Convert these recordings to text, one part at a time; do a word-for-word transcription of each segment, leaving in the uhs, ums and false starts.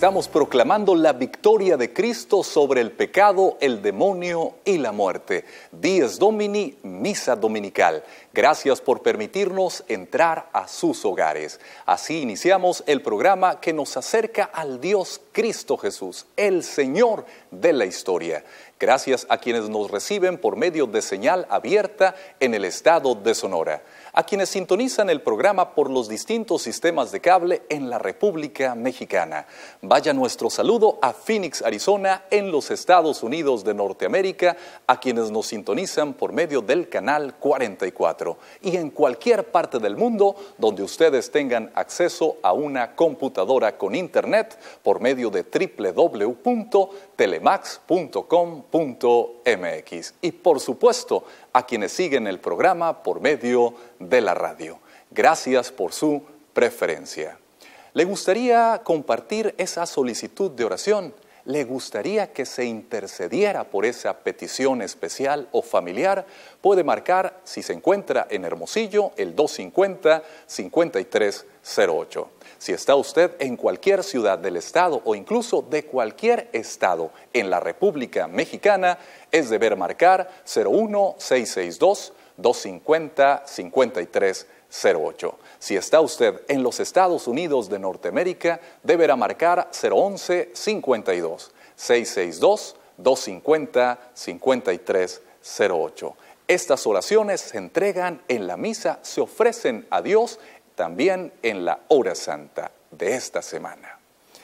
Estamos proclamando la victoria de Cristo sobre el pecado, el demonio y la muerte. Dies Domini, misa dominical. Gracias por permitirnos entrar a sus hogares. Así iniciamos el programa que nos acerca al Dios Cristo Jesús, el Señor de la historia. Gracias a quienes nos reciben por medio de señal abierta en el estado de Sonora, a quienes sintonizan el programa por los distintos sistemas de cable en la República Mexicana. Vaya nuestro saludo a Phoenix, Arizona, en los Estados Unidos de Norteamérica, a quienes nos sintonizan por medio del canal cuarenta y cuatro. Y en cualquier parte del mundo donde ustedes tengan acceso a una computadora con internet por medio de doble u doble u doble u punto telemax punto com punto m x. Y por supuesto, a quienes siguen el programa por medio de la radio. Gracias por su preferencia. ¿Le gustaría compartir esa solicitud de oración? ¿Le gustaría que se intercediera por esa petición especial o familiar? Puede marcar, si se encuentra en Hermosillo, el dos cinco cero, cinco tres cero ocho. Si está usted en cualquier ciudad del estado o incluso de cualquier estado en la República Mexicana, es deber marcar cero uno seis seis dos, dos cinco cero, cinco tres cero ocho. Si está usted en los Estados Unidos de Norteamérica, deberá marcar cero once, cincuenta y dos, seiscientos sesenta y dos, doscientos cincuenta, cincuenta y tres cero ocho. Estas oraciones se entregan en la misa, se ofrecen a Dios también en la hora santa de esta semana.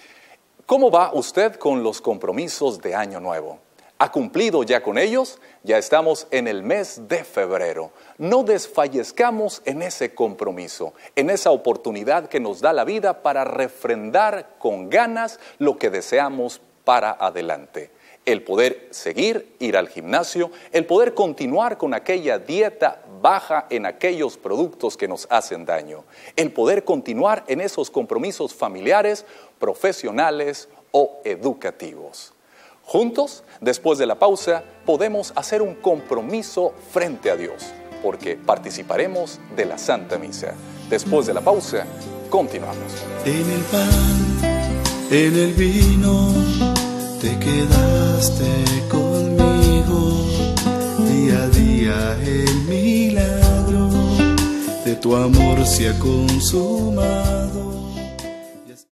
¿Cómo va usted con los compromisos de Año Nuevo? ¿Ha cumplido ya con ellos? Ya estamos en el mes de febrero. No desfallezcamos en ese compromiso, en esa oportunidad que nos da la vida para refrendar con ganas lo que deseamos para adelante. El poder seguir, ir al gimnasio, el poder continuar con aquella dieta baja en aquellos productos que nos hacen daño, el poder continuar en esos compromisos familiares, profesionales o educativos. Juntos, después de la pausa, podemos hacer un compromiso frente a Dios, porque participaremos de la Santa Misa. Después de la pausa, continuamos. En el pan, en el vino, te quedaste conmigo. Día a día el milagro de tu amor se ha consumado.